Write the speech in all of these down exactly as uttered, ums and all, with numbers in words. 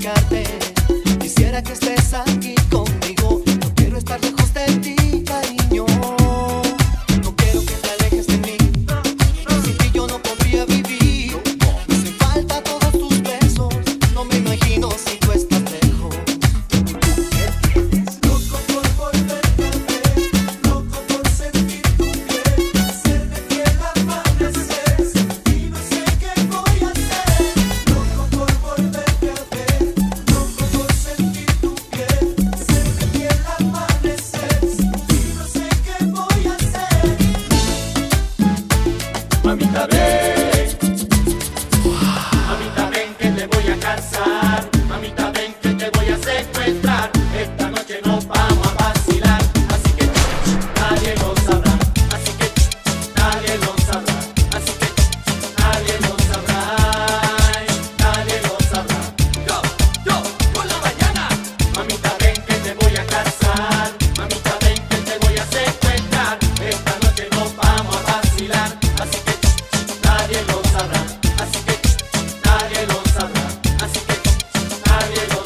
explicarte. Quisiera que estés aquí conmigo. No quiero estar lejos de ti, cariño. No quiero que te alejes de mí. Sin ti yo no podría vivir. Me hacen falta todos tus besos. No me imagino si tú estás lejos. Loco por volverte a ver, loco por sentir tu piel, ser de piel amanecer, y no sé qué voy a hacer. Loco por volverte a ver, loco por sentir tu piel, ser de piel amanecer, y no sé qué voy a hacer. Mamita ven, mamita ven que te voy a casar, mamita ven que te voy a secuestrar. Esta noche nos vamos a vacilar, así que nadie lo sabrá, así que nadie lo sabrá, así que nadie lo sabrá, nadie lo sabrá. Yo, yo, por la mañana, mamita ven que te voy a casar, mamita ven que te voy a secuestrar. Esta noche nos vamos a vacilar, así que nadie lo sabrá, así que nadie lo sabrá, así que nadie lo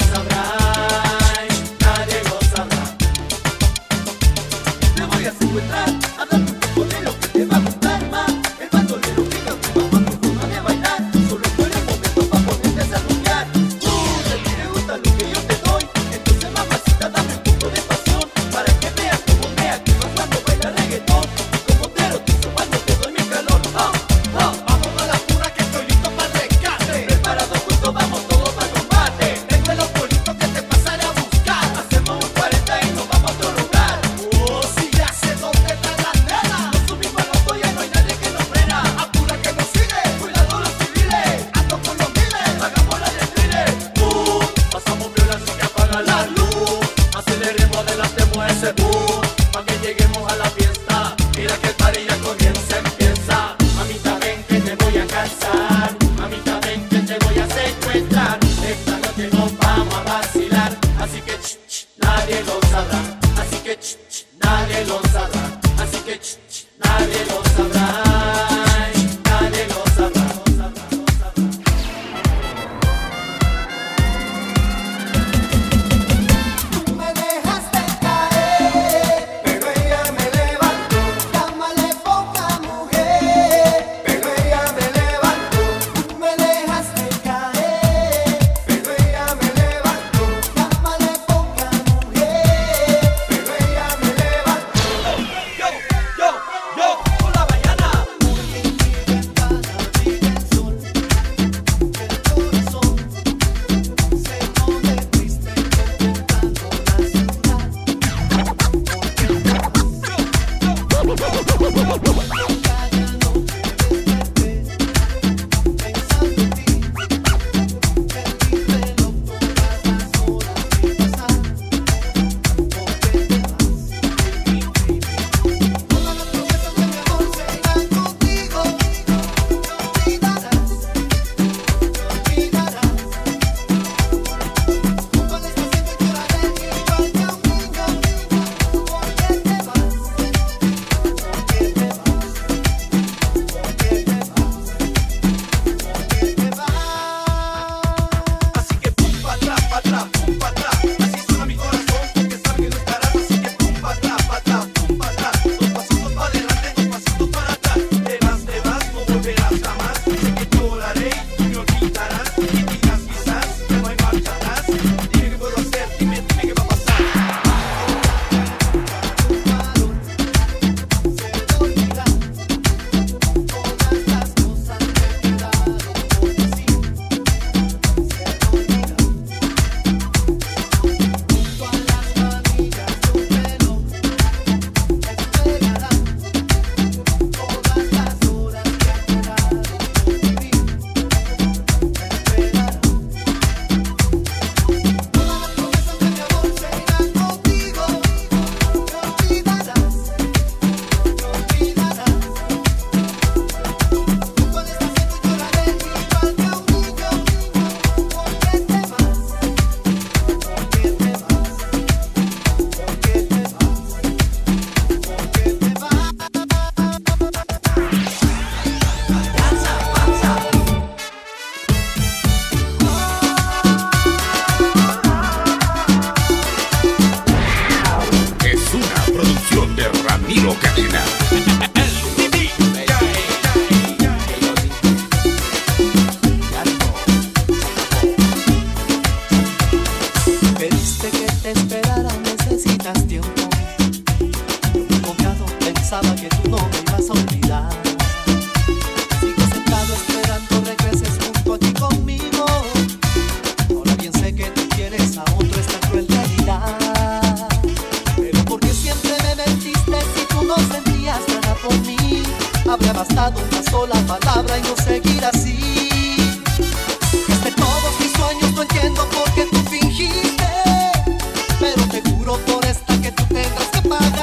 palabra y no seguir así. Es de todos mis sueños, no entiendo por qué tú fingiste, pero te juro por esta que tú tendrás que pagar.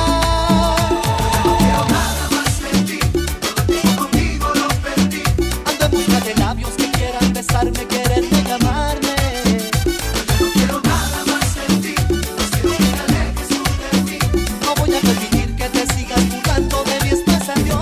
Besarme, quererme, llamarme. Yo no quiero nada más de ti, no quiero que te alejes tú de mí. No voy a permitir que te sigas burlando de mi expresión.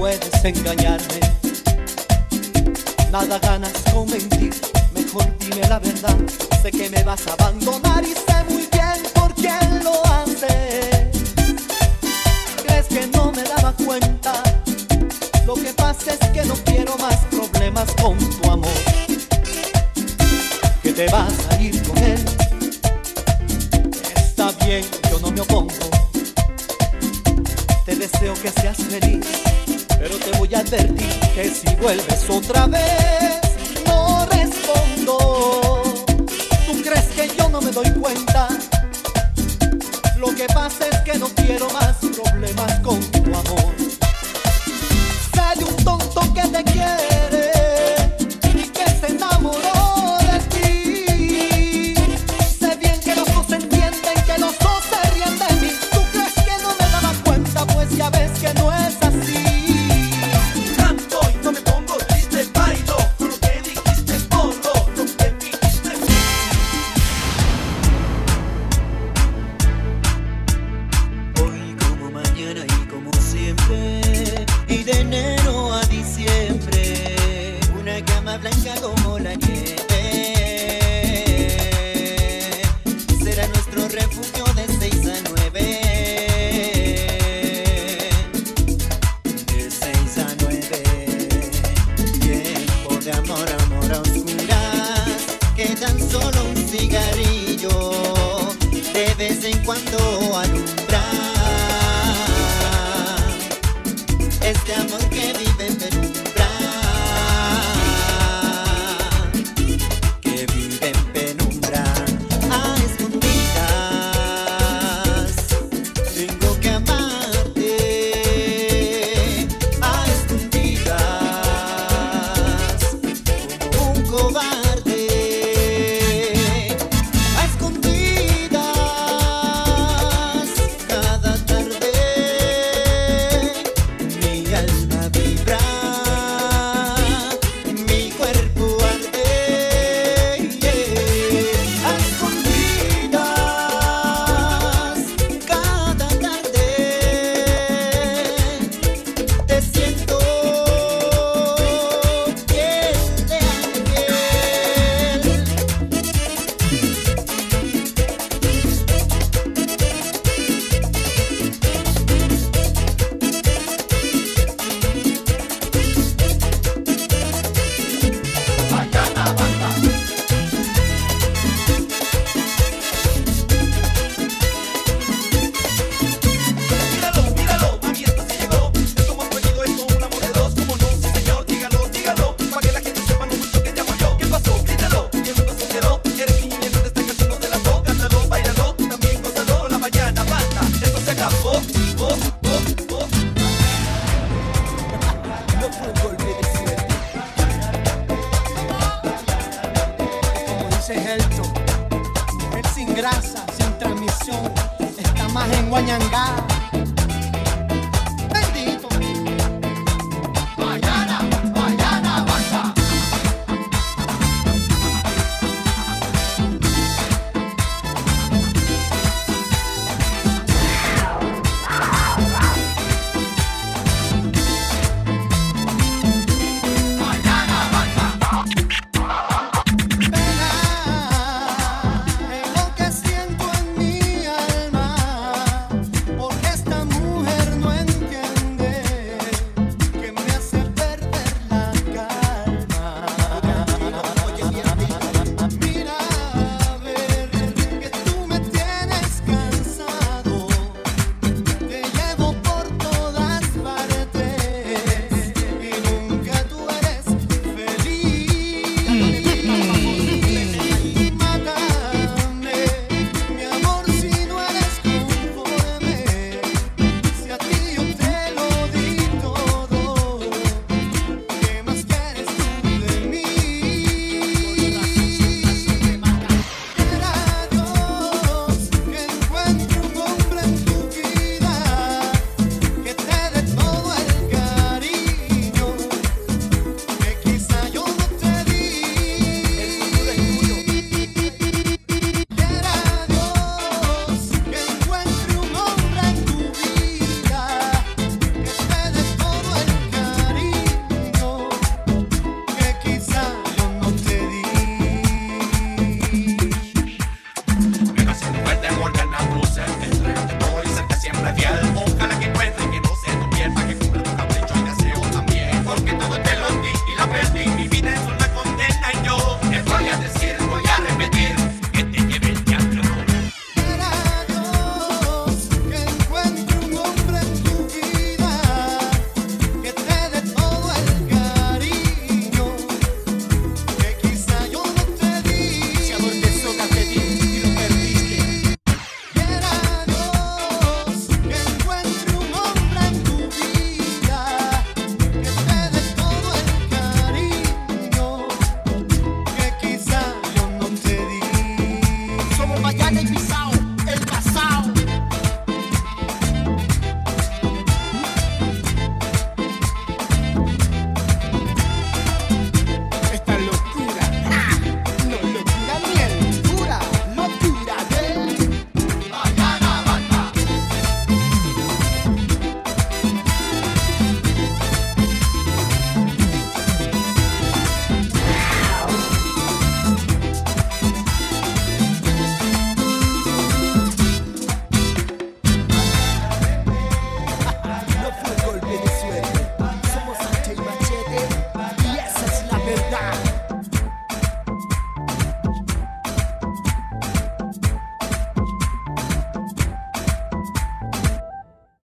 puedes engañarme. Nada ganas con mentir, mejor dime la verdad. Sé que me vas a abandonar y sé muy bien por quién lo hace. ¿Crees que no me daba cuenta? Lo que pasa es que no quiero más problemas con tu amor. Que te vas a ir con él. Está bien, yo no me opongo. Te deseo que seas feliz, pero te voy a advertir que si vuelves otra vez no respondo. ¿Tú crees que yo no me doy cuenta? Lo que pasa es que no quiero más problemas con tu amor. Sé de un tonto que te quiere y que se enamoró de ti. Sé bien que los dos se entienden, que los dos se ríen de mí. ¿Tú crees que no me daba cuenta? Pues ya ves que no es así. Canto y no me pongo triste, bailo con lo que dijiste, todo lo que dijiste. Hoy como mañana y como siempre, y de enero a diciembre, una cama blanca con